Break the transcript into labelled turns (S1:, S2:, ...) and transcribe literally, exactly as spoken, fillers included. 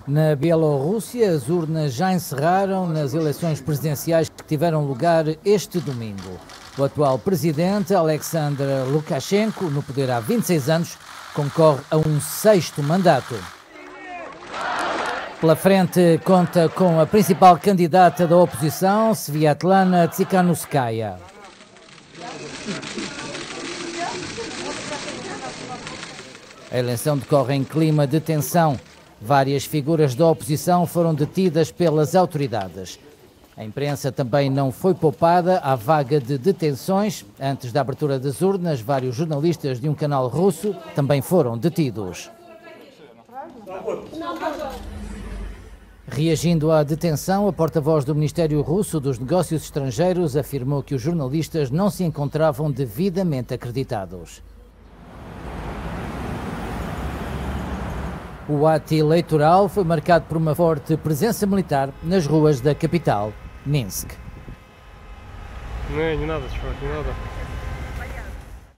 S1: Na Bielorrússia, as urnas já encerraram nas eleições presidenciais que tiveram lugar este domingo. O atual presidente, Alexander Lukashenko, no poder há vinte e seis anos, concorre a um sexto mandato. Pela frente, conta com a principal candidata da oposição, Sviatlana Tsikhanouskaya. A eleição decorre em clima de tensão. Várias figuras da oposição foram detidas pelas autoridades. A imprensa também não foi poupada à vaga de detenções. Antes da abertura das urnas, vários jornalistas de um canal russo também foram detidos. Reagindo à detenção, a porta-voz do Ministério Russo dos Negócios Estrangeiros afirmou que os jornalistas não se encontravam devidamente acreditados. O ato eleitoral foi marcado por uma forte presença militar nas ruas da capital, Minsk.
S2: Не, не надо, чувак, не надо.